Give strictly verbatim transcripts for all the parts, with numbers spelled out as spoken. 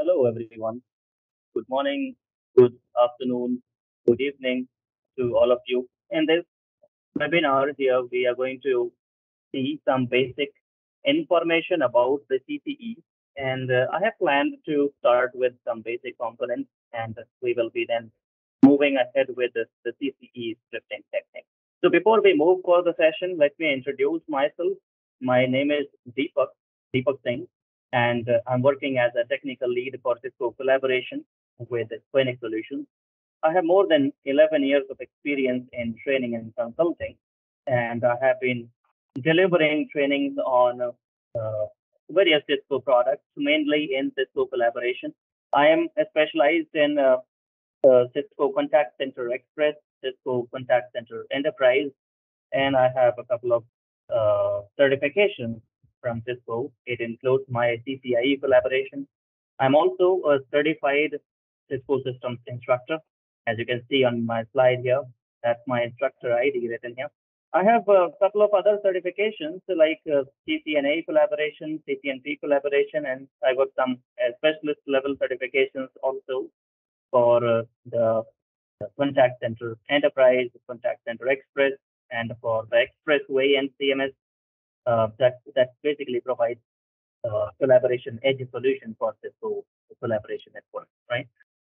Hello, everyone. Good morning, good afternoon, good evening to all of you. In this webinar here, we are going to see some basic information about the C C E. And uh, I have planned to start with some basic components, and we will be then moving ahead with the, the C C E scripting technique. So before we move for the session, let me introduce myself. My name is Deepak, Deepak Singh, and uh, I'm working as a technical lead for Cisco collaboration with Koenig Solutions. I have more than eleven years of experience in training and consulting, and I have been delivering trainings on uh, various Cisco products, mainly in Cisco collaboration. I am specialized in uh, uh, Cisco Contact Center Express, Cisco Contact Center Enterprise, and I have a couple of uh, certifications from Cisco. It includes my C C I E collaboration. I'm also a certified Cisco systems instructor. As you can see on my slide here, that's my instructor I D written here. I have a couple of other certifications like uh, C C N A collaboration, C C N P collaboration, and I got some uh, specialist level certifications also for uh, the the contact center enterprise, contact center express, and for the expressway and C M S uh, that that basically provides uh, collaboration edge solution for Cisco collaboration network, right?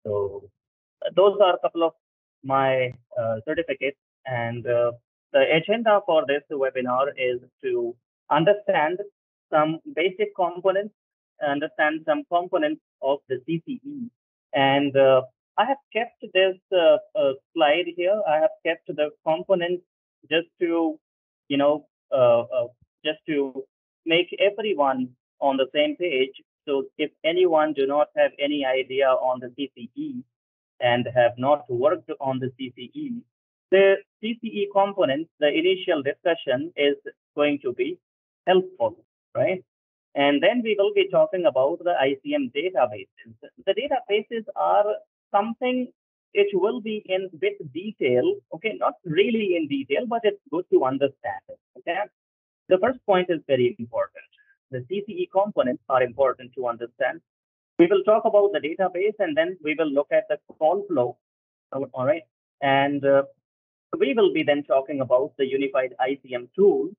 So uh, those are a couple of my uh, certificates, and uh, the agenda for this webinar is to understand some basic components, understand some components of the C C E, and uh, I have kept this uh, uh, slide here. I have kept the components just to, you know, uh, uh, just to make everyone on the same page. So if anyone do not have any idea on the C C E and have not worked on the C C E, the C C E components, the initial discussion is going to be helpful, right? And then we will be talking about the I C M databases. The databases are something it will be in bit detail, okay, not really in detail, but it's good to understand it, okay? The first point is very important. The C C E components are important to understand. We will talk about the database and then we will look at the call flow. All right. And uh, we will be then talking about the unified I C M tool,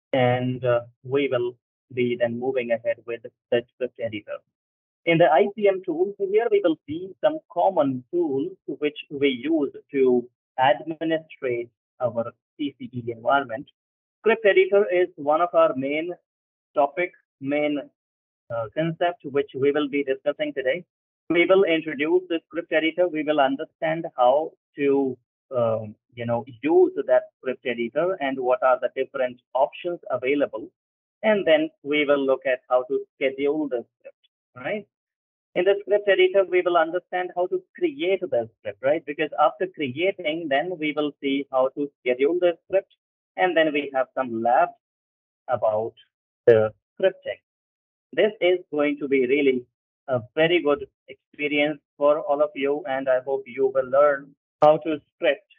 and uh, we will be then moving ahead with the script editor. In the I C M tools, here we will see some common tools which we use to administrate our C C E environment. Script editor is one of our main topic, main uh, concept which we will be discussing today. We will introduce the script editor. We will understand how to um, you know use that script editor and what are the different options available. And then we will look at how to schedule the script, right? In the script editor, we will understand how to create the script, right? Because after creating, then we will see how to schedule the script. And then we have some labs about the scripting. This is going to be really a very good experience for all of you, and I hope you will learn how to script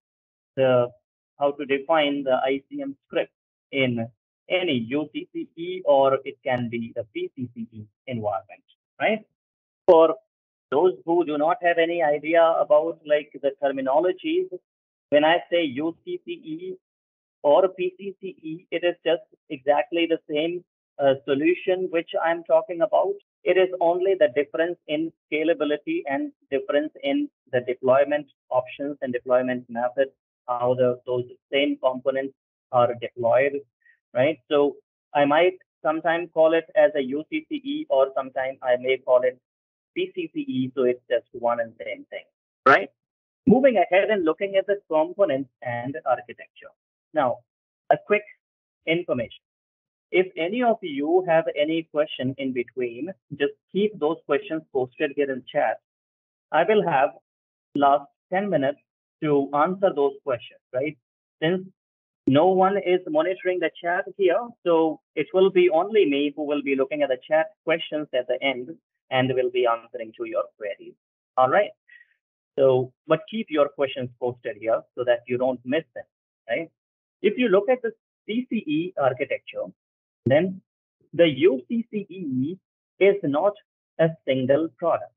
the how to define the I C M script in any U C C E or it can be the P C C E environment, right? For those who do not have any idea about like the terminologies, when I say U C C E or P C C E, it is just exactly the same uh, solution which I'm talking about. It is only the difference in scalability and difference in the deployment options and deployment methods, how the those same components are deployed, right? So I might sometimes call it as a U C C E or sometimes I may call it P C C E, so it's just one and same thing, right? Moving ahead and looking at the components and architecture. Now, a quick information. If any of you have any question in between, just keep those questions posted here in chat. I will have last ten minutes to answer those questions, right? Since no one is monitoring the chat here, so it will be only me who will be looking at the chat questions at the end and will be answering to your queries. All right. So, but keep your questions posted here so that you don't miss them, right? If you look at the C C E architecture, then the U C C E is not a single product.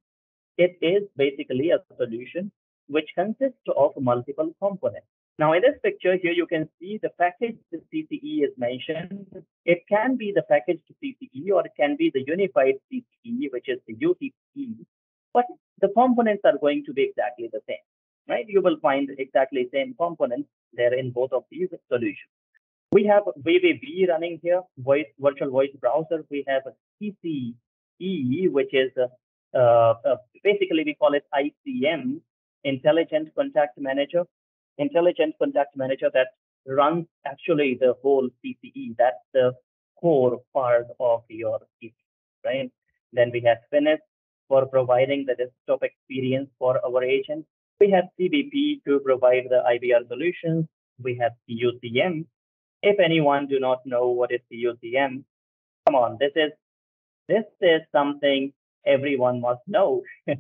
It is basically a solution which consists of multiple components. Now, in this picture here, you can see the packaged C C E is mentioned. It can be the packaged C C E or it can be the unified C C E, which is the U C E, but the components are going to be exactly the same, right? You will find exactly same components there in both of these solutions. We have V V B running here, voice virtual voice browser. We have C C E, which is uh, uh, basically we call it I C M, Intelligent Contact Manager. Intelligent Contact Manager that runs actually the whole C C E. That's the core part of your C C E, right? Then we have Finis for providing the desktop experience for our agents. We have C B P to provide the I V R solutions. We have C U C M. If anyone do not know what is C U C M, come on, this is this is something everyone must know.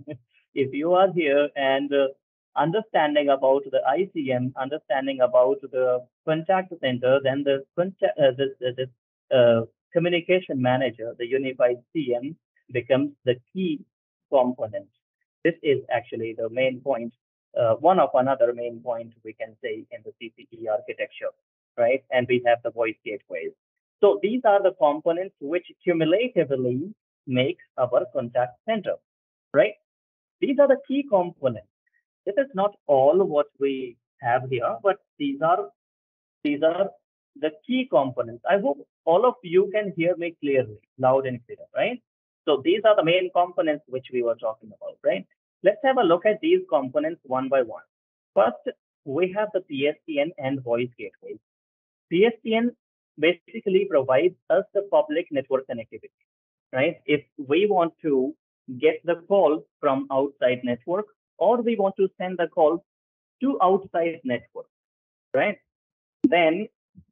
If you are here and uh, understanding about the I C M, understanding about the contact center, then the contact, uh, this, uh, this uh, communication manager, the unified C M, becomes the key component. This is actually the main point, uh, one of another main point we can say in the C C E architecture, right? And we have the voice gateways. So these are the components which cumulatively make our contact center, right? These are the key components. This is not all what we have here, but these are these are the key components. I hope all of you can hear me clearly, loud and clear, right? So these are the main components which we were talking about, right? Let's have a look at these components one by one. First, we have the P S T N and voice gateways. P S T N basically provides us the public network connectivity, right? If we want to get the call from outside network or we want to send the call to outside network, right? Then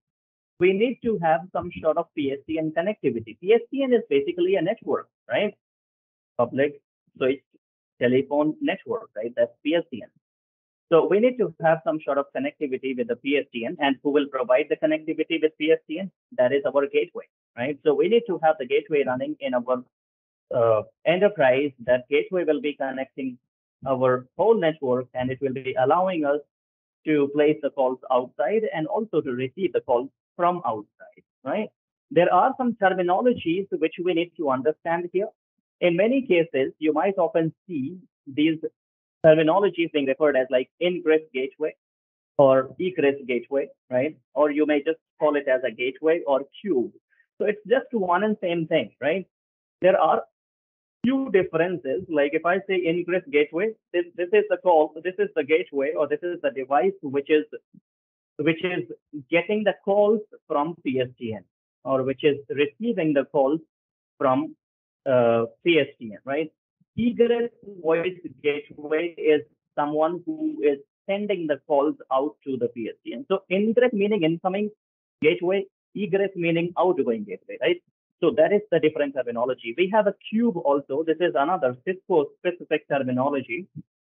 we need to have some sort of P S T N connectivity. P S T N is basically a network, right? Public switched telephone network, right? That's P S T N. So we need to have some sort of connectivity with the P S T N, and who will provide the connectivity with P S T N? That is our gateway, right? So we need to have the gateway running in our uh, enterprise. That gateway will be connecting our whole network, and it will be allowing us to place the calls outside and also to receive the calls from outside, right? There are some terminologies which we need to understand here. In many cases, you might often see these terminologies being referred as like ingress gateway or egress gateway, right? Or you may just call it as a gateway or cube. So it's just one and same thing, right? There are few differences. Like if I say ingress gateway, this, this is the call, this is the gateway, or this is the device which is which is getting the calls from P S T N, or which is receiving the calls from uh, P S T N, right? Egress voice gateway is someone who is sending the calls out to the P S T N. So ingress meaning incoming gateway, egress meaning outgoing gateway, right? So that is the different terminology. We have a cube also. This is another Cisco specific terminology.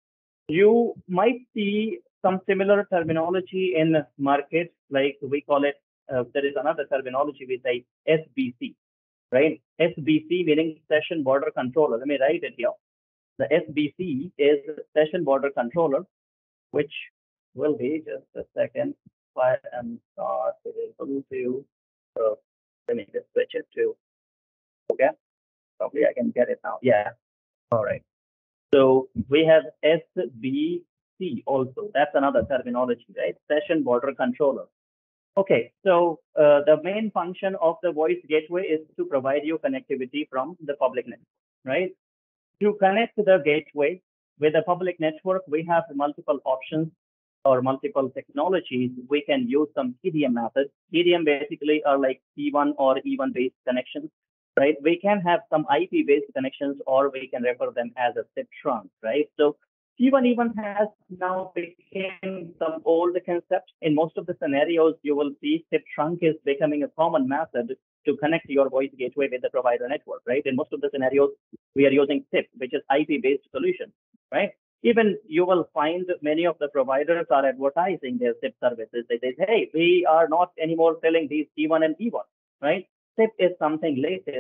You might see some similar terminology in markets, like we call it, uh, there is another terminology we say S B C, right? S B C meaning session border controller. Let me write it here. The S B C is session border controller, which will be just a second. If I am not able to, uh, let me just switch it to, okay, probably I can get it now. Yeah, all right. So we have S B C also. That's another terminology, right? Session border controller. Okay, so uh, the main function of the voice gateway is to provide you connectivity from the public network, right? To connect the gateway with the public network, we have multiple options or multiple technologies. We can use some T D M methods. T D M basically are like T one or E one based connections, right? We can have some I P based connections, or we can refer them as a S I P trunk, right? So T one even has now become some old concept. In most of the scenarios, you will see S I P trunk is becoming a common method to connect your voice gateway with the provider network, right? In most of the scenarios, we are using S I P, which is I P-based solution, right? Even you will find many of the providers are advertising their S I P services. They say, hey, we are not anymore selling these T one and E one, right? S I P is something latest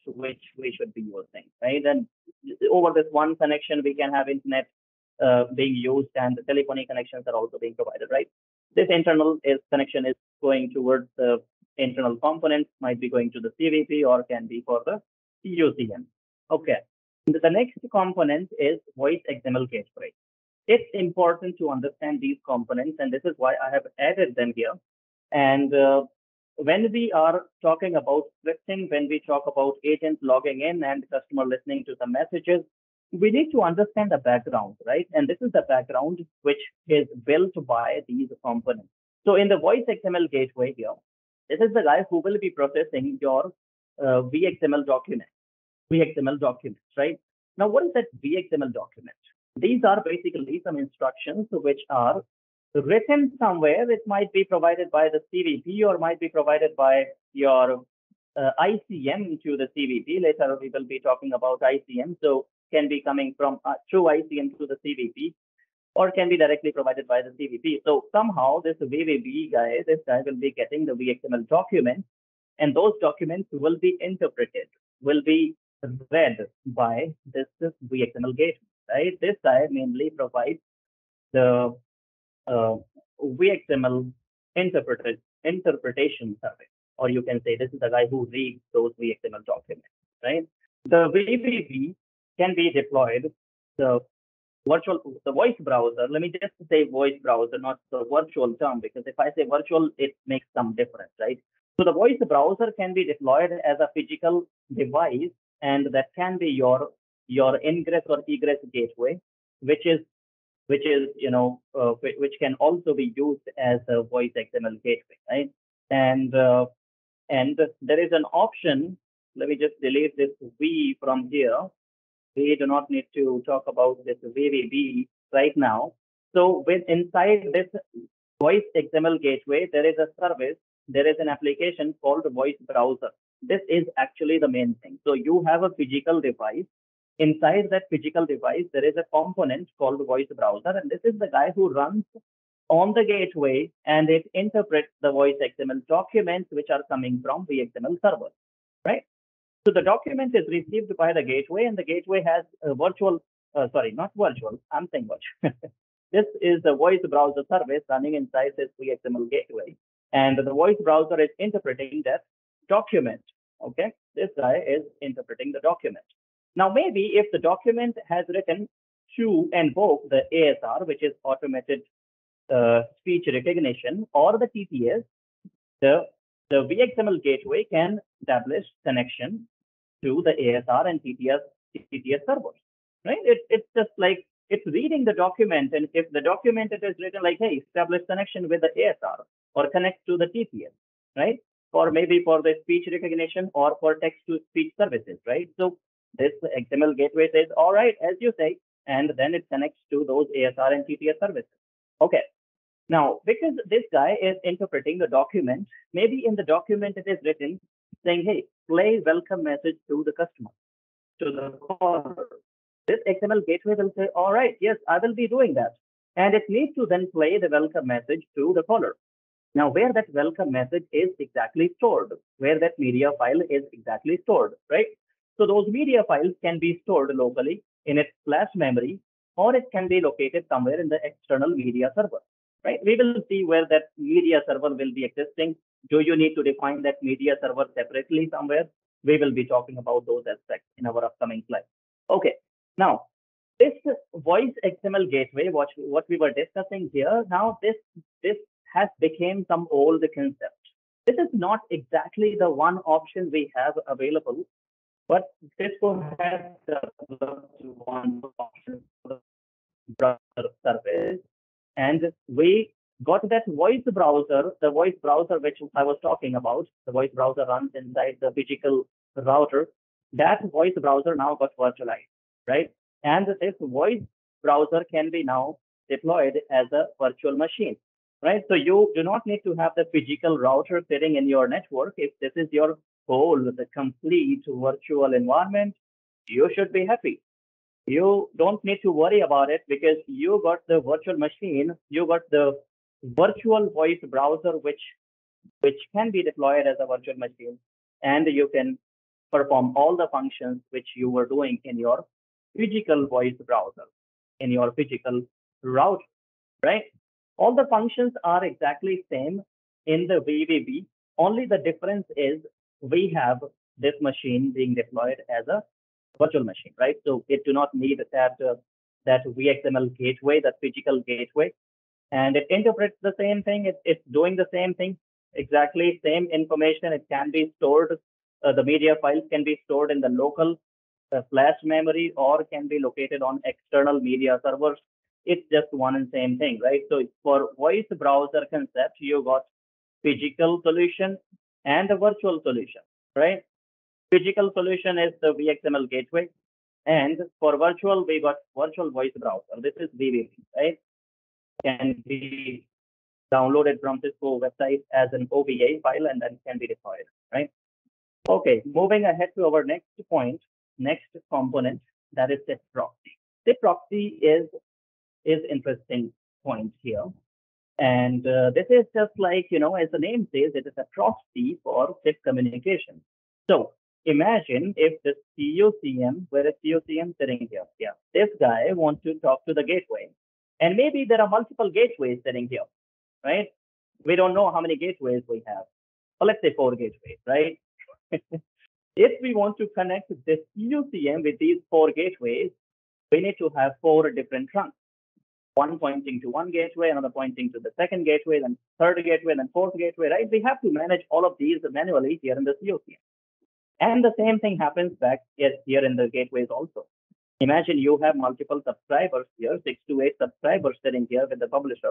which we should be using, right? And over this one connection, we can have internet uh, being used, and the telephony connections are also being provided, right? This internal is connection is going towards the internal components, might be going to the C V P or can be for the U C M. Okay. The next component is voice X M L gateway. It's important to understand these components, and this is why I have added them here. And uh, when we are talking about scripting, when we talk about agents logging in and customer listening to the messages, we need to understand the background, right? And this is the background which is built by these components. So in the voice X M L gateway here, this is the guy who will be processing your uh, V X M L document, V X M L documents, right? Now, what is that V X M L document? These are basically some instructions which are written somewhere. It might be provided by the C V P or might be provided by your uh, I C M to the C V P. Later, we will be talking about I C M. So can be coming from uh, through I C M to the C V P or can be directly provided by the C V P. So somehow this V V B guy, this guy will be getting the V X M L document, and those documents will be interpreted, will be read by this, this V X M L gateway, right? This guy mainly provides the uh, V X M L interpreted interpretation service, or you can say this is the guy who reads those V X M L documents, right? The V V B can be deployed. The virtual, the voice browser. Let me just say voice browser, not the virtual term, because if I say virtual, it makes some difference, right? So the voice browser can be deployed as a physical device, and that can be your your ingress or egress gateway, which is which is you know uh, which can also be used as a voice X M L gateway, right? And uh, and there is an option. Let me just delete this V from here. We do not need to talk about this V V B right now. So with inside this voice X M L gateway, there is a service, there is an application called voice browser. This is actually the main thing. So you have a physical device. Inside that physical device, there is a component called voice browser, and this is the guy who runs on the gateway, and it interprets the voice X M L documents which are coming from the X M L server, right? So the document is received by the gateway, and the gateway has a virtual, uh, sorry, not virtual, I'm saying virtual. This is the voice browser service running inside this V X M L gateway. And the voice browser is interpreting that document. Okay, this guy is interpreting the document. Now, maybe if the document has written to invoke the A S R, which is automated uh, speech recognition, or the T T S, the, the V X M L gateway can establish connection to the A S R and T T S, T T S servers, right? It, it's just like it's reading the document, and if the document it is written like, hey, establish connection with the A S R or connect to the T T S, right? Or maybe for the speech recognition or for text to speech services, right? So this X M L gateway says, all right, as you say, and then it connects to those A S R and T T S services. Okay. Now, because this guy is interpreting the document, maybe in the document it is written saying, hey, play welcome message to the customer, to the caller. This X M L gateway will say, all right, yes, I will be doing that. And it needs to then play the welcome message to the caller. Now, where that welcome message is exactly stored, where that media file is exactly stored, right? So those media files can be stored locally in its flash memory, or it can be located somewhere in the external media server, right? We will see where that media server will be existing. Do you need to define that media server separately somewhere? We will be talking about those aspects in our upcoming slides. Okay, now this voice X M L gateway, what, what we were discussing here, now this, this has become some old concept. This is not exactly the one option we have available, but Cisco has developed one option for the browser service, and we got that voice browser, the voice browser which I was talking about. The voice browser runs inside the physical router. That voice browser now got virtualized, right? And this voice browser can be now deployed as a virtual machine, right? So you do not need to have the physical router sitting in your network. If this is your goal, the complete virtual environment, you should be happy. You don't need to worry about it because you got the virtual machine, you got the virtual voice browser, which which can be deployed as a virtual machine, and you can perform all the functions which you were doing in your physical voice browser, in your physical router, right? All the functions are exactly same in the V V B. Only the difference is we have this machine being deployed as a virtual machine, right? So it do not need that uh, that V X M L gateway, that physical gateway, and it interprets the same thing. It, it's doing the same thing, exactly same information. It can be stored. Uh, the media files can be stored in the local uh, flash memory or can be located on external media servers. It's just one and same thing, right? So for voice browser concept, you got physical solution and a virtual solution, right? Physical solution is the V X M L gateway. And for virtual, we got virtual voice browser. This is V V B, right? Can be downloaded from Cisco website as an O V A file and then can be deployed, right? Okay, moving ahead to our next point, next component, that is SIP proxy. SIP proxy is is interesting point here. And uh, this is just like, you know, as the name says, it is a proxy for SIP communication. So imagine if the C U C M, where is C U C M sitting here? Yeah, this guy wants to talk to the gateway. And maybe there are multiple gateways sitting here, right? We don't know how many gateways we have. Well, let's say four gateways, right? If we want to connect this C U C M with these four gateways, we need to have four different trunks. One pointing to one gateway, another pointing to the second gateway, then third gateway, then fourth gateway, right? We have to manage all of these manually here in the C U C M. And the same thing happens back here in the gateways also. Imagine you have multiple subscribers here, six to eight subscribers sitting here with the publisher.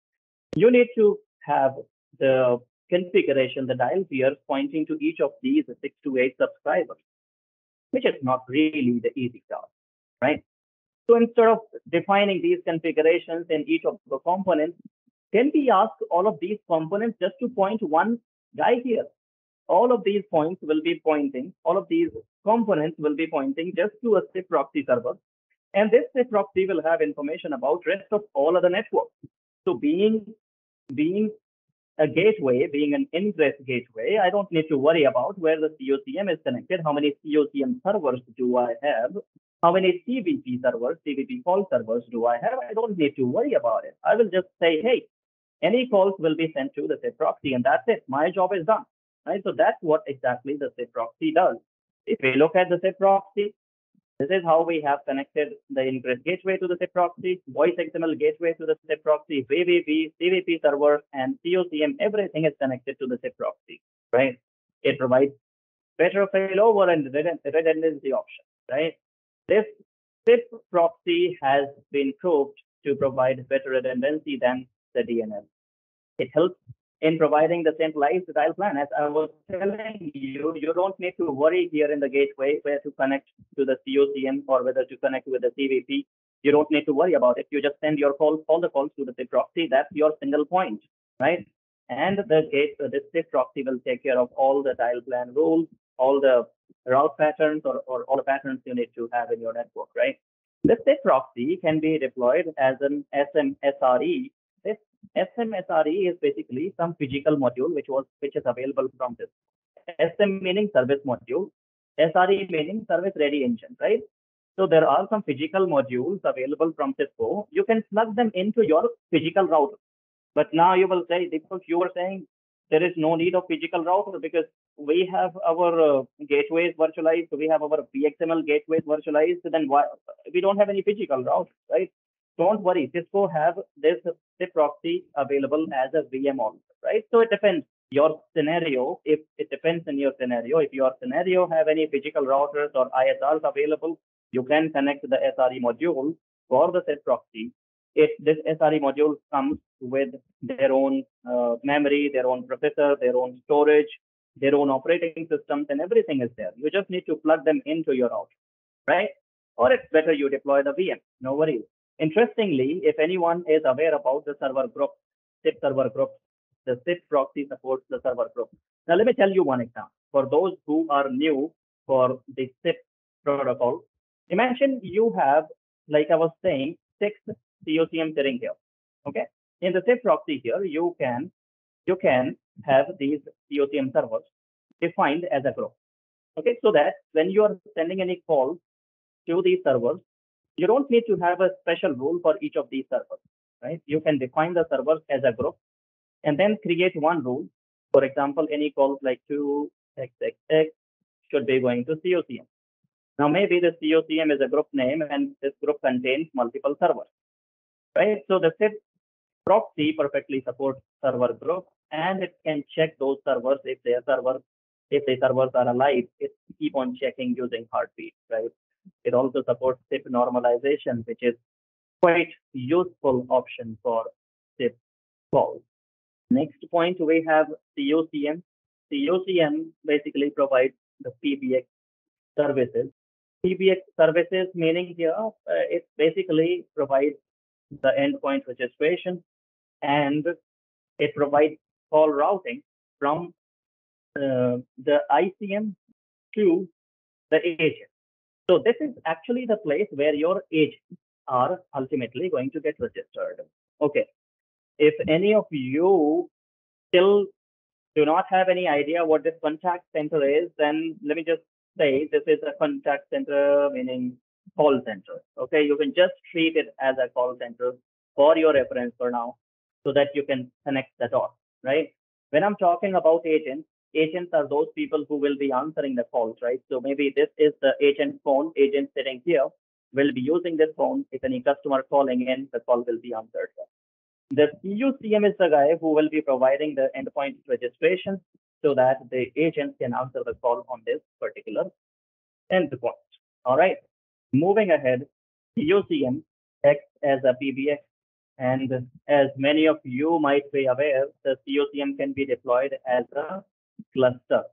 You need to have the configuration, the dial peers pointing to each of these six to eight subscribers, which is not really the easy task, right? So instead of defining these configurations in each of the components, can we ask all of these components just to point one guy here? All of these points will be pointing, all of these components will be pointing just to a SIP proxy server. And this SIP proxy will have information about rest of all other networks. So being, being a gateway, being an ingress gateway, I don't need to worry about where the C U C M is connected, how many C U C M servers do I have, how many C V P servers, C V P call servers do I have? I don't need to worry about it. I will just say, hey, any calls will be sent to the SIP proxy, and that's it. My job is done. Right? So that's what exactly the SIP proxy does. If we look at the SIP proxy, this is how we have connected the ingress gateway to the SIP proxy, voice X M L gateway to the SIP proxy, V V B, C V P server, and C U C M. Everything is connected to the SIP proxy, right? It provides better failover and redundancy option, right? This SIP proxy has been proved to provide better redundancy than the D N S. It helps in providing the centralized dial plan. As I was telling you, you don't need to worry here in the gateway where to connect to the C U C M or whether to connect with the C V P. You don't need to worry about it. You just send your calls, all the calls to the SIP proxy. That's your single point, right? And the gate, uh, the SIP proxy will take care of all the dial plan rules, all the route patterns, or, or all the patterns you need to have in your network, right? The SIP proxy can be deployed as an S M S R E. This S M S R E is basically some physical module which was which is available from this. S M meaning service module, S R E meaning service ready engine, right? So there are some physical modules available from Cisco. You can plug them into your physical router. But now you will say, because you were saying there is no need of physical router because we have our uh, gateways virtualized, we have our V X M L gateways virtualized, then why we don't have any physical route, right? Don't worry, Cisco have this SIP proxy available as a V M also, right? So it depends your scenario. If it depends on your scenario, if your scenario have any physical routers or I S Rs available, you can connect the S R E module for the SIP proxy. If this S R E module comes with their own uh, memory, their own processor, their own storage, their own operating systems, and everything is there. You just need to plug them into your router, right? Or it's better you deploy the V M. No worries. Interestingly, if anyone is aware about the server group, SIP server group, the SIP proxy supports the server group. Now, let me tell you one example. For those who are new for the SIP protocol, imagine you have, like I was saying, six C U C M sitting here. Okay. In the SIP proxy here, you can you can have these C U C M servers defined as a group. Okay, so that when you are sending any calls to these servers, you don't need to have a special rule for each of these servers, right? You can define the servers as a group and then create one rule. For example, any calls like to X X X should be going to C O C M. Now, maybe the C O C M is a group name and this group contains multiple servers, right? So the SIP proxy perfectly supports server group and it can check those servers if their servers, if the servers are alive, it keep on checking using heartbeat, right? It also supports SIP normalization, which is quite useful option for SIP calls. Next point, we have C O C M. C O C M basically provides the P B X services. P B X services meaning here, uh, it basically provides the endpoint registration and it provides call routing from uh, the I C M to the agent. So this is actually the place where your agents are ultimately going to get registered. Okay. If any of you still do not have any idea what this contact center is, then let me just say this is a contact center, meaning call center. Okay, you can just treat it as a call center for your reference for now, so that you can connect the dots, right? When I'm talking about agents, agents are those people who will be answering the calls, right? So maybe this is the agent phone, agent sitting here will be using this phone. If any customer calling in, the call will be answered. The C U C M is the guy who will be providing the endpoint registration so that the agent can answer the call on this particular endpoint. All right. Moving ahead, C U C M acts as a P B X, and as many of you might be aware, the C U C M can be deployed as a cluster.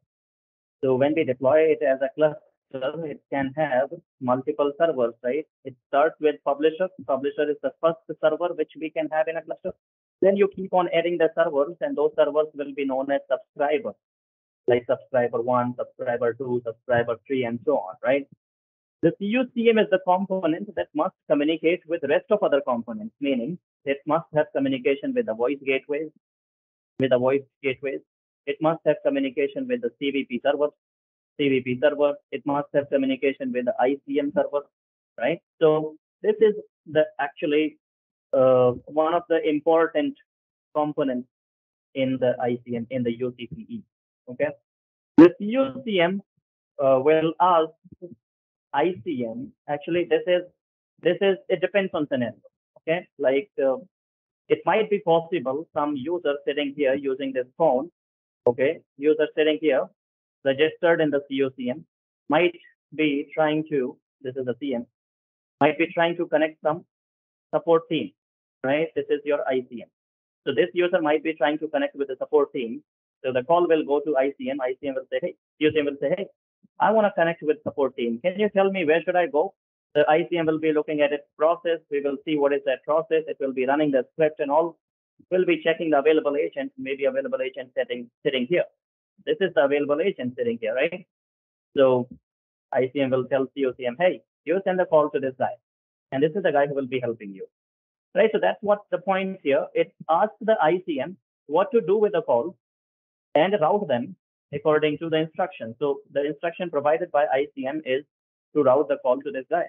So when we deploy it as a cluster, it can have multiple servers, right? It starts with publisher. Publisher is the first server which we can have in a cluster. Then you keep on adding the servers, and those servers will be known as subscribers, like subscriber one, subscriber two, subscriber three, and so on, right? The C U C M is the component that must communicate with the rest of other components, meaning it must have communication with the voice gateways, with the voice gateways. It must have communication with the C V P server, C V P server. It must have communication with the I C M server, right? So this is the actually uh, one of the important components in the I C M, in the U C C E. Okay, the C U C M uh, will ask I C M. Actually, this is this is it depends on scenario. Okay, like uh, it might be possible some user sitting here using this phone. Okay, user sitting here registered in the C U C M might be trying to. This is the C M might be trying to connect some support team, right? This is your I C M. So this user might be trying to connect with the support team. So the call will go to I C M. I C M will say, hey, C U C M will say, hey, I want to connect with support team. Can you tell me where should I go? The I C M will be looking at its process. We will see what is that process. It will be running the script and all. We'll be checking the available agent, maybe available agent setting sitting here. This is the available agent sitting here, right? So I C M will tell C O C M, hey, you send a call to this guy. And this is the guy who will be helping you. Right. So that's what the point here. It asks the I C M what to do with the call and route them according to the instruction. So the instruction provided by I C M is to route the call to this guy.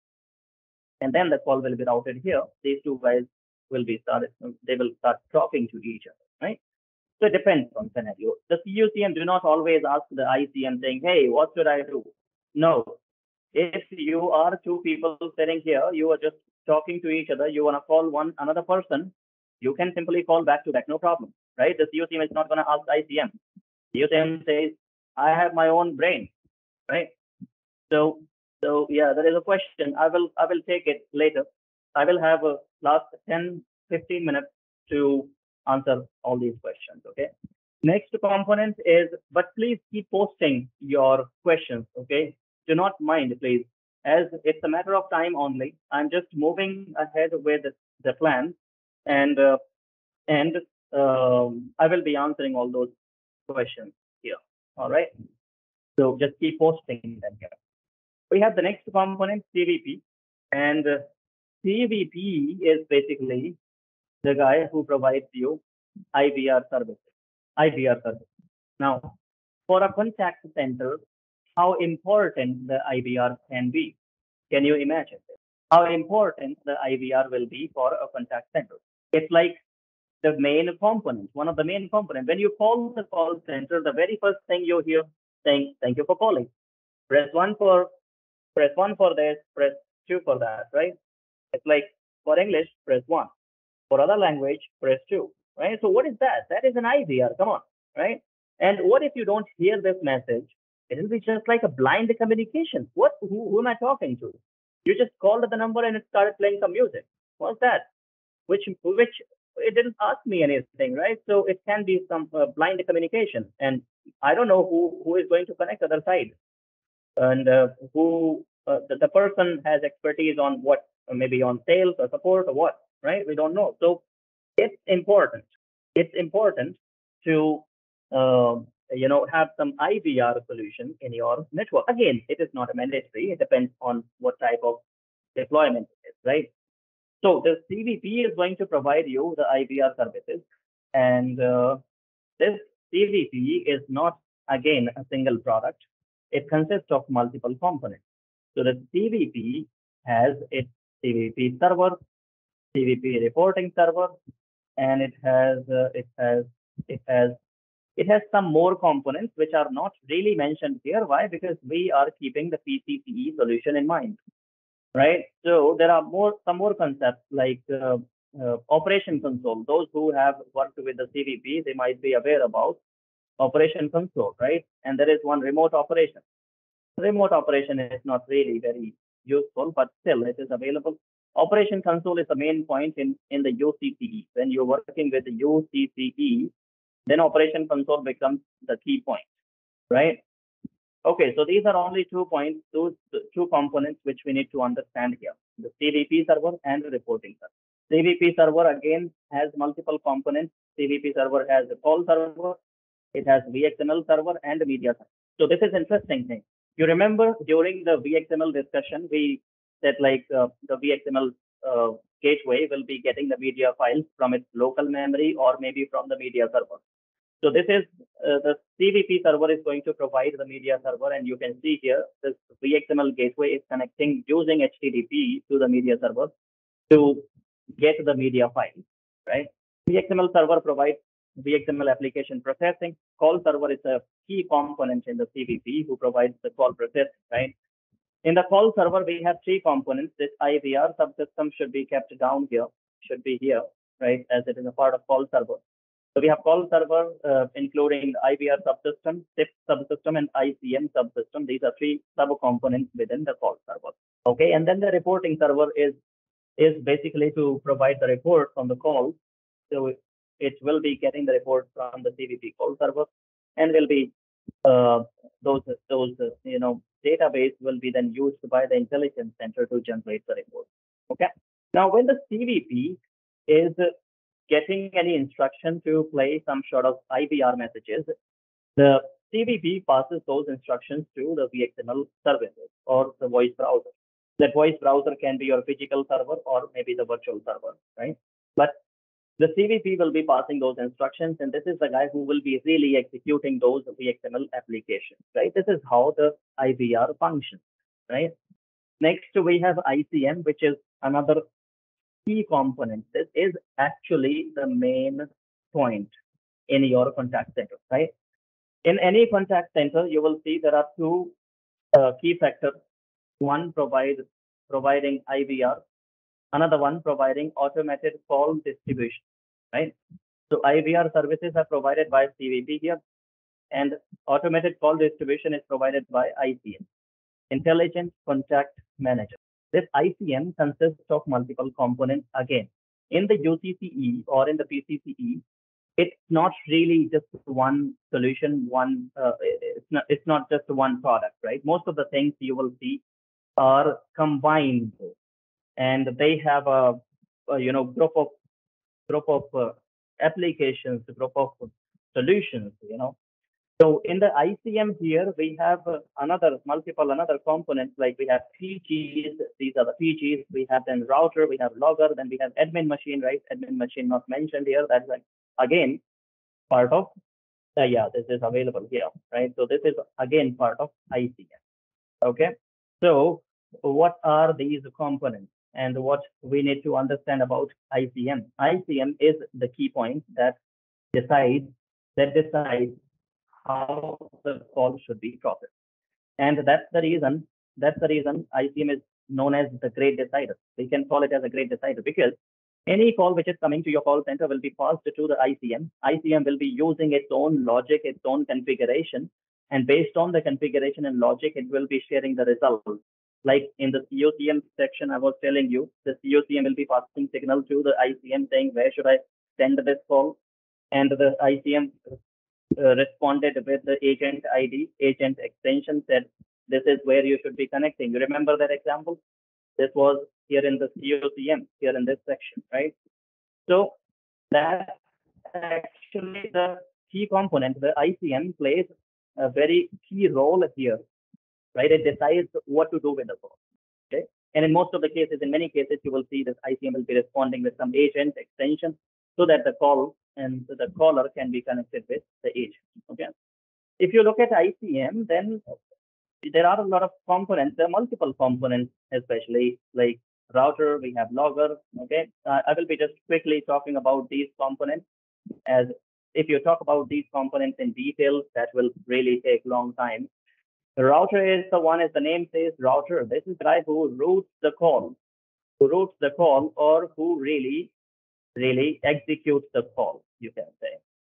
And then the call will be routed here. These two guys will be started, they will start talking to each other, right? So it depends on scenario. The C U C M do not always ask the I C M saying, hey, what should I do? No. If you are two people sitting here, you are just talking to each other, you want to call one another person, you can simply call back to back, no problem, right? The C U C M is not going to ask I C M. C U C M says, I have my own brain, right? So, so yeah, there is a question. I will, I will take it later. I will have a last ten, fifteen minutes to answer all these questions. Okay. Next component is, but please keep posting your questions. Okay. Do not mind, please, as it's a matter of time only. I'm just moving ahead with the plan, and uh, and um, I will be answering all those questions here. All right. So just keep posting them here. We have the next component, C V P, and uh, C V P is basically the guy who provides you I V R services. I V R service. Now, for a contact center, how important the I V R can be. Can you imagine this? How important the I V R will be for a contact center? It's like the main component, one of the main components. When you call the call center, the very first thing you hear saying, "Thank you for calling." Press one for press one for this, press two for that, right? It's like for English, press one. For other language, press two, right? So what is that? That is an I V R. Come on, right? And what if you don't hear this message? It will be just like a blind communication. What? Who, who am I talking to? You just called the number and it started playing some music. What's that? Which which it didn't ask me anything, right? So it can be some uh, blind communication, and I don't know who who is going to connect the other side, and uh, who uh, the, the person has expertise on what, uh, maybe on sales or support or what, right? We don't know. So it's important. It's important to uh, you know have some I V R solution in your network. Again, it is not a mandatory. It depends on what type of deployment it is, right? So the C V P is going to provide you the I V R services, and uh, this C V P is not again a single product. It consists of multiple components. So the C V P has its C V P server, C V P reporting server, and it has uh, it has it has it has some more components which are not really mentioned here. Why? Because we are keeping the P C C E solution in mind, right? So there are more some more concepts like uh, uh, operation console. Those who have worked with the C V P, they might be aware about operation console, right? And there is one remote operation. Remote operation is not really very useful, but still it is available. Operation console is the main point in, in the U C C E. When you're working with the U C C E, then operation console becomes the key point, right? Okay, so these are only two points, two, two components which we need to understand here, the C V P server and the reporting server. C V P server again has multiple components. C V P server has a call server, it has V X M L server and a media server. So this is interesting thing. You remember during the V X M L discussion, we said like uh, the V X M L uh, gateway will be getting the media files from its local memory or maybe from the media server. So this is uh, the C V P server is going to provide the media server, and you can see here this V X M L gateway is connecting using H T T P to the media server to get the media file, right? V X M L server provides V X M L application processing. Call server is a key component in the C V P who provides the call process, right? In the call server, we have three components. This I V R subsystem should be kept down here, should be here, right? As it is a part of call server. So we have call server, uh, including the I V R subsystem, S I P subsystem, and I C M subsystem. These are three sub-components within the call server. Okay, and then the reporting server is is basically to provide the report from the call. So it will be getting the report from the C V P call server, and will be uh, those those uh, you know database will be then used by the intelligence center to generate the report. Okay. Now, when the C V P is getting any instruction to play some sort of I V R messages, the C V P passes those instructions to the V X M L services or the voice browser. That voice browser can be your physical server or maybe the virtual server, right? But the C V P will be passing those instructions, and this is the guy who will be really executing those V X M L applications, right? This is how the I V R functions, right? Next, we have I C M, which is another key component. This is actually the main point in your contact center, right? In any contact center, you will see there are two uh, key factors. One provides providing I V R, another one providing automated call distribution, right? So I V R services are provided by C V P here, and automated call distribution is provided by I C M, Intelligent Contact Manager. This I C M consists of multiple components again. In the U C C E or in the P C C E, it's not really just one solution, one uh, it's not it's not just one product, right? Most of the things you will see are combined, and they have a, a you know group of group of uh, applications, group of solutions, you know. So in the I C M here, we have uh, another multiple another components, like we have P Gs. These are the P Gs. We have then router, we have logger, then we have admin machine, right? Admin machine not mentioned here. That's like again part of Uh, yeah, this is available here, right? So this is again part of I C M. Okay. So what are these components and what we need to understand about I C M? I C M is the key point that decides that decides how the call should be processed. And that's the reason, that's the reason I C M is known as the great decider. We can call it as a great decider because any call which is coming to your call center will be passed to the I C M. I C M will be using its own logic, its own configuration. And based on the configuration and logic, it will be sharing the results. Like in the C O C M section, I was telling you, the C O C M will be passing signal to the I C M saying, where should I send this call? And the I C M uh, responded with the agent I D, agent extension, said, this is where you should be connecting. You remember that example? This was here in the C O C M, here in this section, right? So that's actually the key component. The I C M plays a very key role here, right? It decides what to do with the call, okay? And in most of the cases, in many cases, you will see this I C M will be responding with some agent extension so that the call and the caller can be connected with the agent, okay? If you look at I C M, then there are a lot of components. There are multiple components, especially like router, we have logger, okay? Uh, I will be just quickly talking about these components, as if you talk about these components in detail, that will really take long time. The router is the one, as the name says, router. This is the guy who routes the call, who routes the call, or who really, really executes the call, you can say.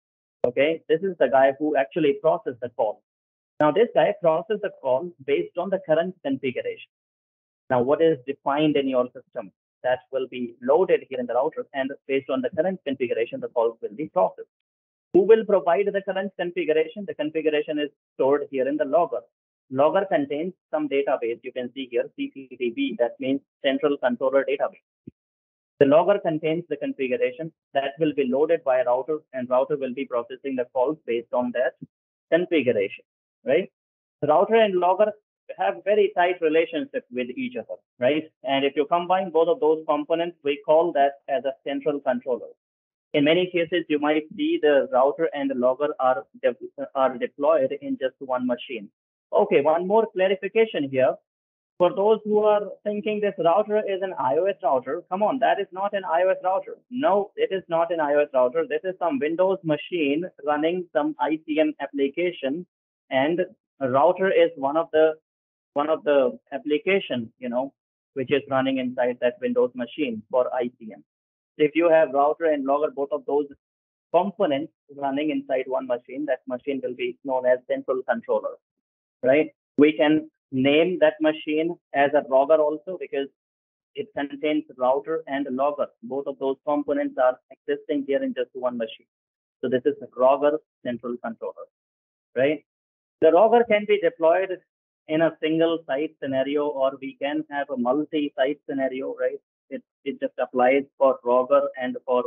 Okay, this is the guy who actually processes the call. Now, this guy processes the call based on the current configuration. Now, what is defined in your system, that will be loaded here in the router, and based on the current configuration, the calls will be processed. Who will provide the current configuration? The configuration is stored here in the logger. Logger contains some database. You can see here C C D B, that means Central Controller Database. The logger contains the configuration that will be loaded by a router, and router will be processing the calls based on that configuration, right? The router and logger have very tight relationship with each other, right? And if you combine both of those components, we call that as a central controller. In many cases, you might see the router and the logger are, de are deployed in just one machine. Okay, one more clarification here. For those who are thinking this router is an iOS router, come on, that is not an iOS router. No, it is not an iOS router. This is some Windows machine running some I C M application, and a router is one of the one of the application, you know, which is running inside that Windows machine for I C M. If you have router and logger, both of those components running inside one machine, that machine will be known as central controller, right? We can name that machine as a logger also because it contains router and logger. Both of those components are existing here in just one machine. So this is a logger central controller, right? The logger can be deployed in a single site scenario, or we can have a multi-site scenario, right? It, it just applies for logger and for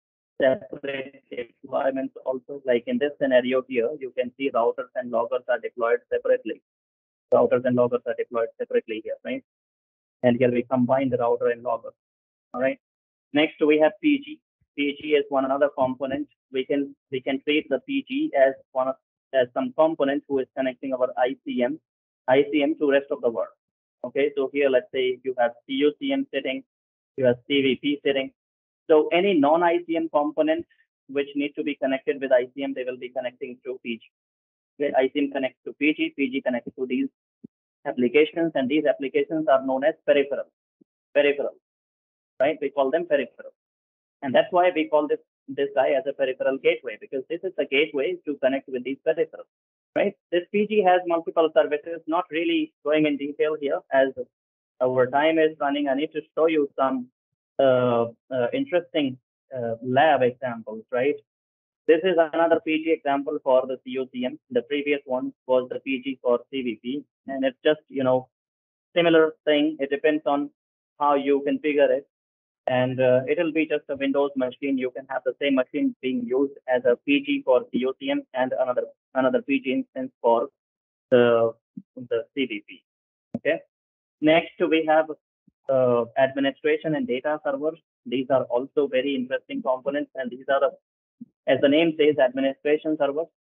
separate deployments also. Like in this scenario here, you can see routers and loggers are deployed separately. Routers and loggers are deployed separately here, right? And here we combine the router and logger, all right? Next, we have P G. P G is one another component. We can we can treat the P G as one of as some component who is connecting our I C M, I C M to rest of the world. Okay, so here let's say you have C O C M sitting, you have C V P sitting. So any non-I C M components which need to be connected with I C M, they will be connecting to P G. Okay, I C M connects to P G, P G connects to these applications, and these applications are known as peripherals. Peripherals, right? We call them peripherals. And that's why we call this, this guy as a peripheral gateway, because this is the gateway to connect with these peripherals, right? This P G has multiple services, not really going in detail here as our time is running. I need to show you some uh, uh, interesting uh, lab examples, right? This is another P G example for the C O C M. The previous one was the P G for C V P, and it's just, you know, similar thing. It depends on how you configure it. And uh, it'll be just a Windows machine. You can have the same machine being used as a P G for C O C M and another another P G instance for the the C V P. Okay. Next, we have uh, administration and data servers. These are also very interesting components, and these are, as the name says, administration servers.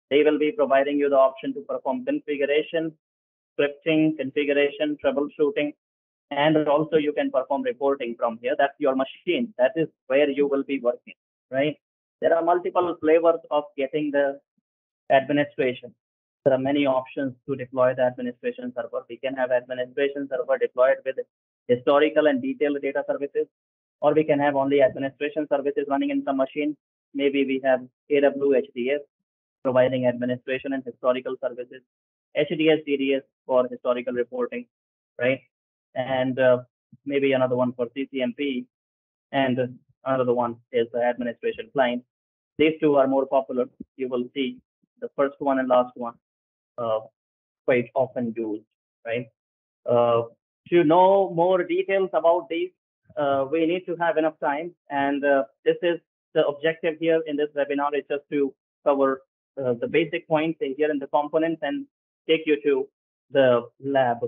They will be providing you the option to perform configuration, scripting, configuration, troubleshooting, and also you can perform reporting from here. That's your machine. That is where you will be working, right? There are multiple flavors of getting the administration. There are many options to deploy the administration server. We can have administration server deployed with historical and detailed data services, or we can have only administration services running in some machine. Maybe we have A W H D S providing administration and historical services, H D S D D S for historical reporting, right? And uh, maybe another one for C C M P, and another one is the administration client. These two are more popular. You will see the first one and last one uh, quite often used, right? Uh, to know more details about these, uh, we need to have enough time. And uh, this is the objective here in this webinar is just to cover uh, the basic points here in the components and take you to the lab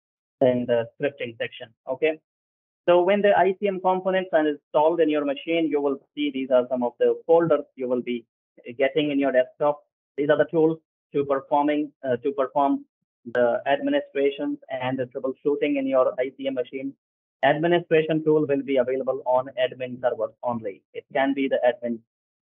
and the scripting section. Okay. So when the I C M components are installed in your machine, you will see these are some of the folders you will be getting in your desktop. These are the tools to performing uh, to perform the administrations and the troubleshooting in your I C M machine. Administration tool will be available on admin server only. It can be the admin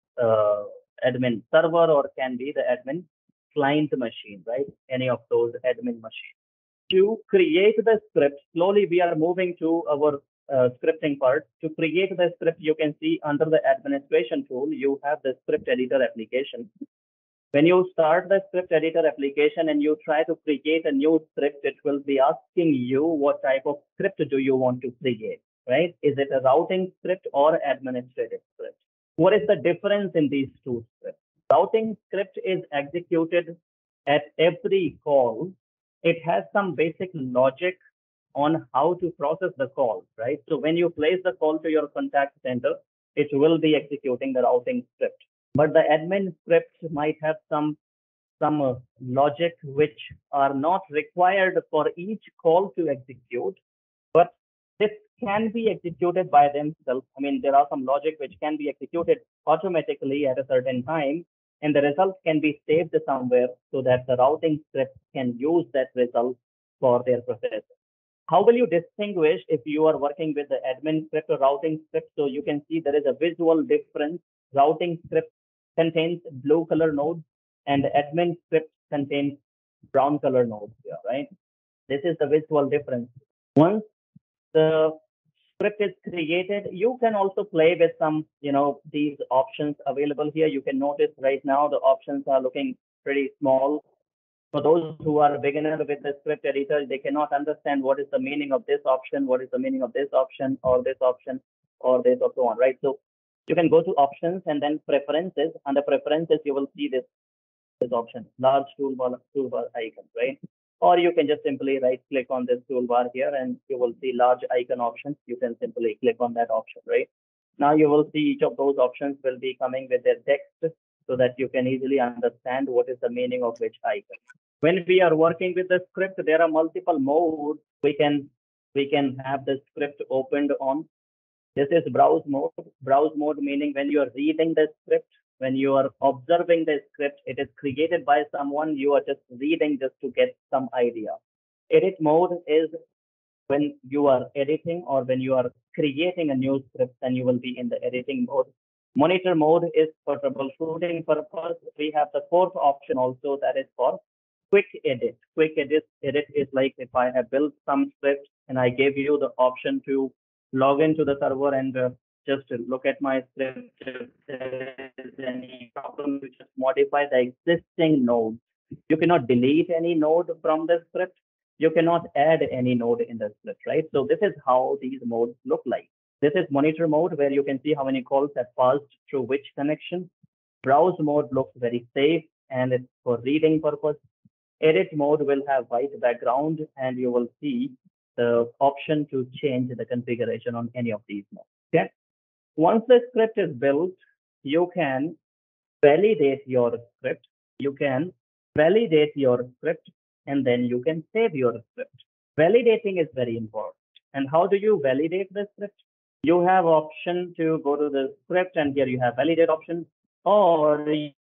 uh, admin server or can be the admin client machine, right? Any of those admin machines. To create the script, slowly we are moving to our uh, scripting part. To create the script, you can see under the administration tool, you have the script editor application. When you start the script editor application and you try to create a new script, it will be asking you what type of script do you want to create, right? Is it a routing script or administrative script? What is the difference in these two scripts? Routing script is executed at every call. It has some basic logic on how to process the call, right? So when you place the call to your contact center, it will be executing the routing script. But the admin scripts might have some some uh, logic which are not required for each call to execute, but this can be executed by themselves. I mean, there are some logic which can be executed automatically at a certain time, and the result can be saved somewhere so that the routing script can use that result for their process. How will you distinguish if you are working with the admin script or routing script? So you can see there is a visual difference. Routing script contains blue color nodes and admin script contains brown color nodes here, right? This is the visual difference. Once the script is created, you can also play with some, you know, these options available here. You can notice right now the options are looking pretty small. For those who are beginner with the script editor, they cannot understand what is the meaning of this option, what is the meaning of this option, or this option, or this, or so on, right? So you can go to options and then preferences. Under preferences, you will see this, this option, large toolbar, toolbar icon, right? Or you can just simply right click on this toolbar here and you will see large icon options. You can simply click on that option, right? Now you will see each of those options will be coming with their text so that you can easily understand what is the meaning of which icon. When we are working with the script, there are multiple modes we can we can have the script opened on. This is browse mode. Browse mode meaning when you are reading the script, when you are observing the script, it is created by someone. You are just reading just to get some idea. Edit mode is when you are editing or when you are creating a new script, then you will be in the editing mode. Monitor mode is for troubleshooting purpose. We have the fourth option also, that is for quick edit. Quick edit edit is like if I have built some script and I gave you the option to log into the server and uh, just look at my script. If there is any problem, you just modify the existing node. You cannot delete any node from the script. You cannot add any node in the script, right? So this is how these modes look like. This is monitor mode where you can see how many calls have passed through which connection. Browse mode looks very safe and it's for reading purpose. Edit mode will have white background and you will see the option to change the configuration on any of these modes. Okay. Once the script is built, you can validate your script. You can validate your script and then you can save your script. Validating is very important. And how do you validate the script? You have option to go to the script and here you have validate option, or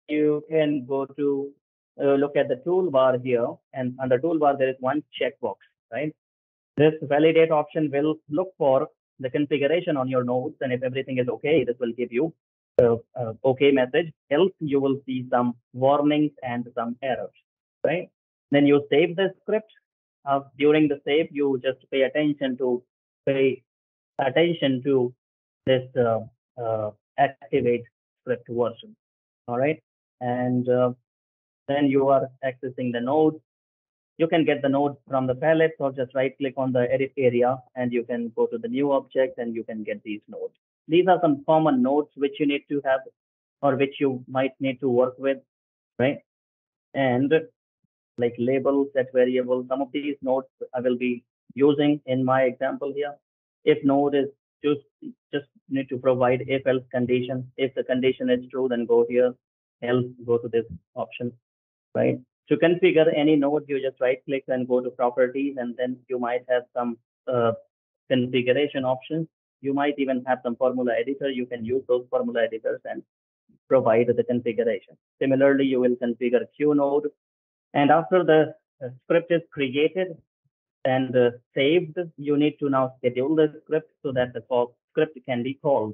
you can go to uh, look at the toolbar here, and under toolbar there is one checkbox, right? This validate option will look for the configuration on your nodes, and if everything is okay, this will give you a, a okay message. Else, you will see some warnings and some errors, right? Then you save the script. Uh, during the save, you just pay attention to pay attention to this uh, uh, activate script version. All right, and uh, then you are accessing the node. You can get the node from the palette or just right click on the edit area and you can go to the new object and you can get these nodes. These are some common nodes which you need to have or which you might need to work with, right? And like label, set variable, some of these nodes I will be using in my example here. If node is just, just need to provide if else condition. If the condition is true, then go here, else go to this option, right? To configure any node, you just right click and go to properties, and then you might have some uh, configuration options. You might even have some formula editor. You can use those formula editors and provide the configuration. Similarly, you will configure Q node. And after the uh, script is created and uh, saved, you need to now schedule the script so that the call, script can be called.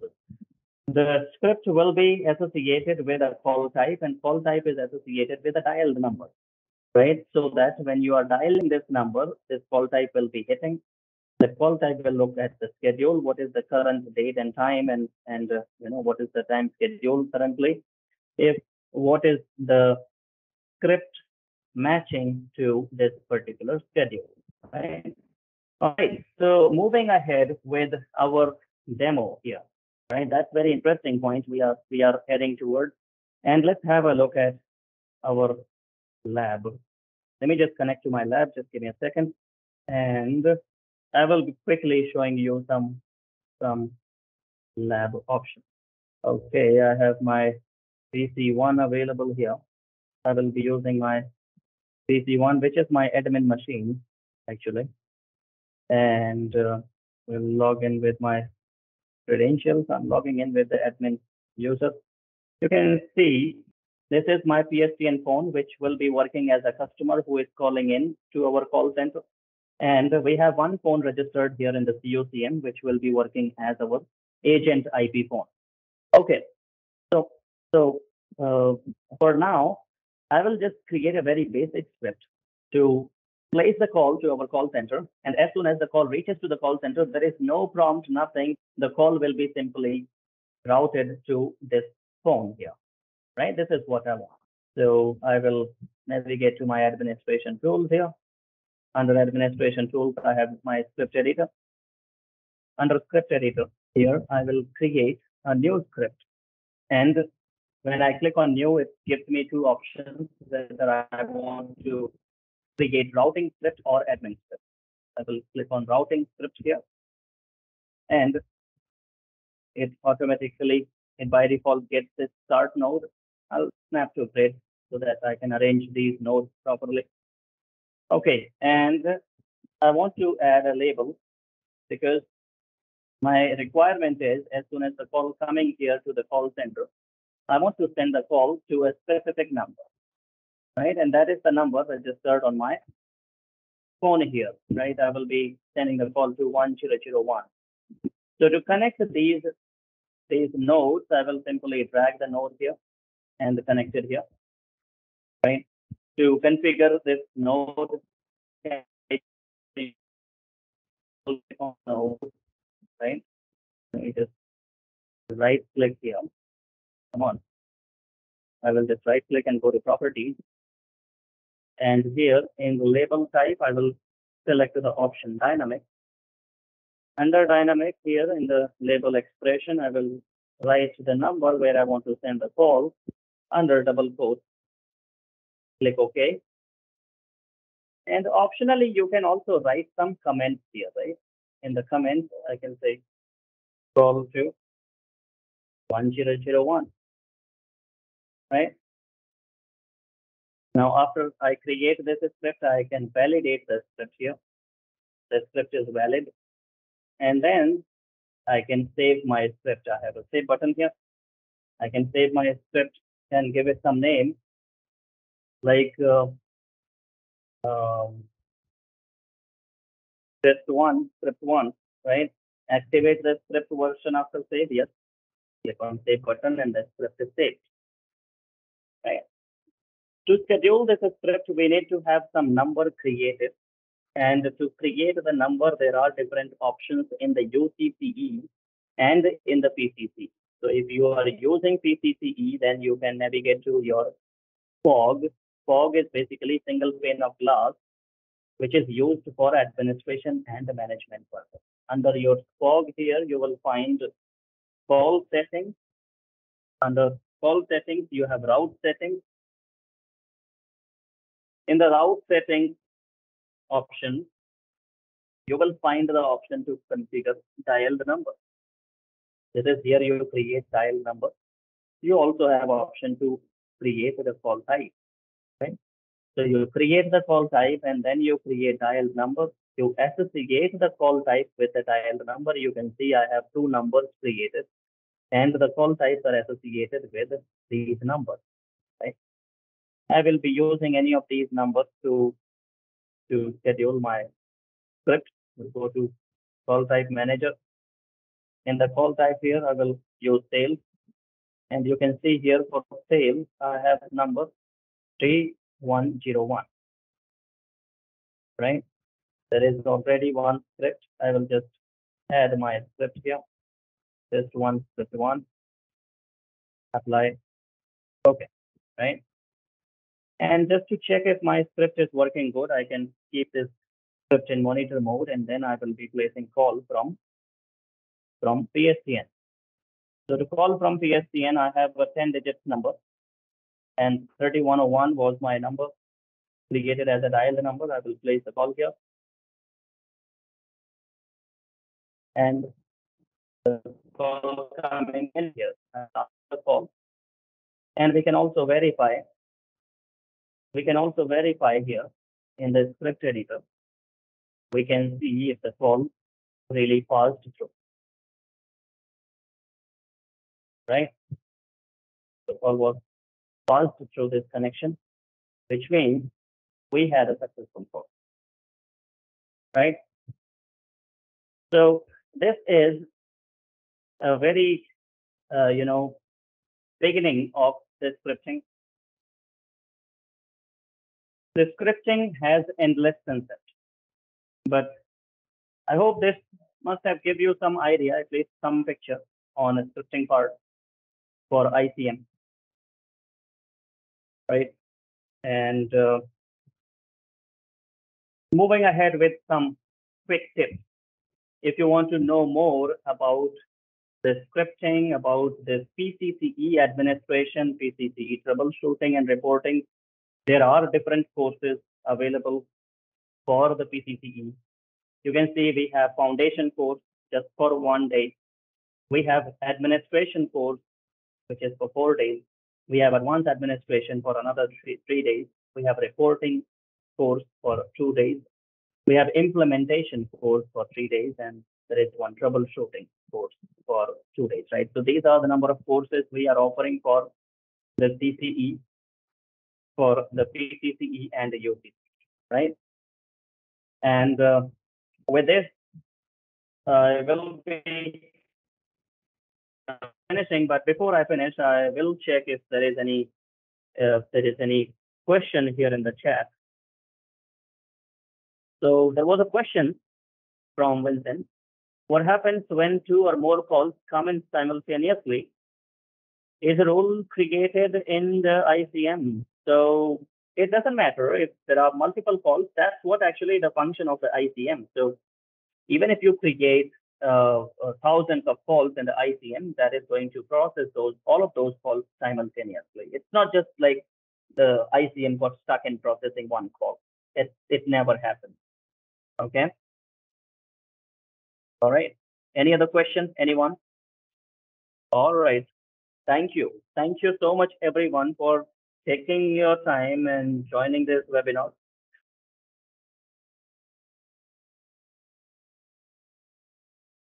The script will be associated with a call type, and call type is associated with a dialed number, right? So that when you are dialing this number, this call type will be hitting. The call type will look at the schedule, what is the current date and time, and and uh, you know what is the time schedule currently. If what is the script matching to this particular schedule, right? All right. So moving ahead with our demo here, right? That's very interesting point we are we are heading towards, and let's have a look at our lab. Let me just connect to my lab. Just give me a second. And I will be quickly showing you some, some lab options. Okay, I have my P C one available here. I will be using my P C one, which is my admin machine, actually. And uh, we'll log in with my credentials. I'm logging in with the admin user. You can see this is my P S T N phone, which will be working as a customer who is calling in to our call center. And we have one phone registered here in the C O C M, which will be working as our agent I P phone. Okay, so so uh, for now, I will just create a very basic script to place the call to our call center. And as soon as the call reaches to the call center, there is no prompt, nothing. The call will be simply routed to this phone here, right? This is what I want. So I will navigate to my administration tools here. Under administration tools, I have my script editor. Under script editor here, I will create a new script. And when I click on new, it gives me two options whether I want to create routing script or admin script. I will click on routing script here. And it automatically, it by default gets this start node. I'll snap to grid so that I can arrange these nodes properly. Okay, and I want to add a label because my requirement is as soon as the call coming here to the call center, I want to send the call to a specific number, right? And that is the number registered on my phone here, right? I will be sending the call to one zero zero one. So to connect these, these nodes, I will simply drag the node here and connect it here, right? To configure this node, right? Let me just right click here. Come on. I will just right click and go to properties. And here in the label type, I will select the option dynamic. Under dynamic here in the label expression, I will write the number where I want to send the call under double quote. Click OK. And optionally, you can also write some comments here, right? In the comments, I can say call to one zero zero one, right? Now, after I create this script, I can validate the script here. The script is valid. And then I can save my script. I have a save button here. I can save my script can give it some name like uh, um, script one, script one, right? Activate the script version after save. Yes, click on save button and the script is saved. Right. To schedule this script, we need to have some number created. And to create the number, there are different options in the U C C E and in the P C C. So if you are using P C C E, then you can navigate to your fog. Fog is basically single pane of glass, which is used for administration and management purpose. Under your fog here, you will find call settings. Under call settings, you have route settings. In the route settings option, you will find the option to configure dialed number. This is here you create dial number. You also have option to create the call type, right? So you create the call type and then you create dial number. You associate the call type with the dial number. You can see I have two numbers created and the call types are associated with these numbers, right? I will be using any of these numbers to, to schedule my script. We'll go to call type manager. In the call type here, I will use sales. And you can see here for sales, I have number three one zero one, right? There is already one script. I will just add my script here. Just one script one, apply, okay, right? And just to check if my script is working good, I can keep this script in monitor mode and then I will be placing call from, from P S T N. So to call from P S T N, I have a ten digit number and thirty-one oh one was my number created as a dial number. I will place the call here. And the call coming in here after the call. And we can also verify, we can also verify here in the script editor. We can see if the call really passed through, right? The call was passed through this connection, which means we had a successful call, right? So this is a very, uh, you know, beginning of the scripting. The scripting has endless concept, but I hope this must have give you some idea, at least some picture on a scripting part for I C M, right? And uh, moving ahead with some quick tips. If you want to know more about the scripting, about the P C C E administration, P C C E troubleshooting and reporting, there are different courses available for the P C C E. You can see we have foundation course just for one day. We have administration course, which is for four days. We have advanced administration for another three, three days. We have reporting course for two days. We have implementation course for three days, and there is one troubleshooting course for two days, right? So these are the number of courses we are offering for the C C E, for the P C C E and the U C C, right? And uh, with this, I will be finishing, but before I finish, I will check if there is any uh, if there is any question here in the chat. So there was a question from Vincent. What happens when two or more calls come in simultaneously? Is a rule created in the I C M? So it doesn't matter if there are multiple calls. That's what actually the function of the I C M. So even if you create uh, uh, thousands of calls in the I C M, that is going to process those all of those calls simultaneously. It's not just like the I C M got stuck in processing one call. It it never happens. Okay. All right. Any other question? Anyone? All right. Thank you. Thank you so much, everyone, for taking your time and joining this webinar.